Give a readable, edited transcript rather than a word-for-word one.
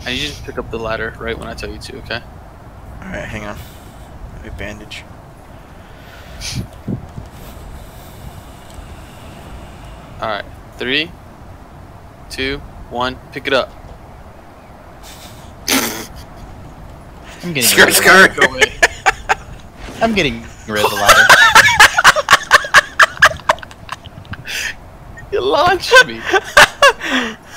I need you to pick up the ladder right when I tell you to, okay? Alright, hang on. Let me bandage. Alright. 3, 2, 1, pick it up. I'm getting Skirt, rid of the skirt. ladder. Go away. I'm getting rid of the ladder. You launched me.